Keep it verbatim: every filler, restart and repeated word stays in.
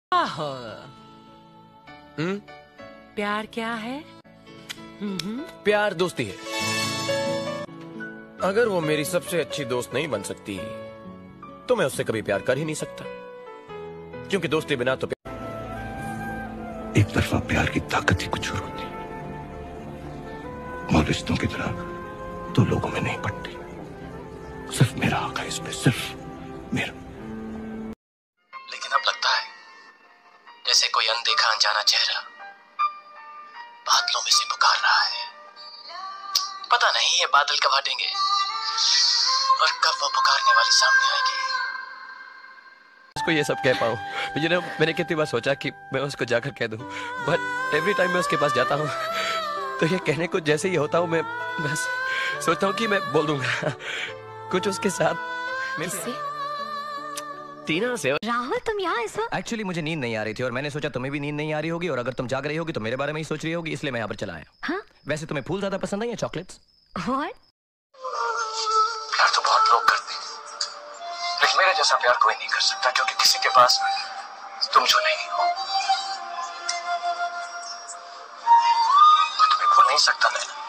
आहो। हम्म प्यार क्या है? प्यार दोस्ती है। अगर वो मेरी सबसे अच्छी दोस्त नहीं बन सकती तो मैं उससे कभी प्यार कर ही नहीं सकता, क्योंकि दोस्ती बिना तो प्यार... एक तरफा प्यार की ताकत ही कुछ और होती, और रिश्तों की तरह तो लोगों में नहीं पड़ती। सिर्फ मेरा हक है इसमें, सिर्फ मेरा। लेकिन अब लगता है जैसे कोई अनदेखा अनजाना चेहरा बादलों में से पुकार रहा है। पता नहीं ये बादल कब हटेंगे और कब वो पुकारने वाली सामने आएगी। उसको ये सब कह पाऊं, you know, मैंने कितनी बार सोचा कि मैं उसको जाकर कह दूं, बट एवरी टाइम मैं उसके पास जाता हूं तो ये कहने को जैसे ही होता हूं मैं बस सोचता हूं कि मैं बोल दूंगा कुछ उसके साथ। किससे? टीना से। राहुल तुम यहाँ ऐसा? एक्चुअली मुझे नींद नहीं आ रही थी और मैंने सोचा तुम्हें भी नींद नहीं आ रही होगी, और अगर तुम जाग रही होगी तो मेरे बारे में ही सोच रही होगी, इसलिए मैं यहाँ पर चला आया। हाँ? वैसे तुम्हें फूल ज्यादा पसंद है या चॉकलेट्स? What? प्यार तो बहुत लोग करते हैं, लेकिन मेरे जैसा प्यार कोई नहीं कर सकता, क्योंकि किसी के पास तुम जो नहीं हो मैं तुम्हें भूल नहीं सकता। मैं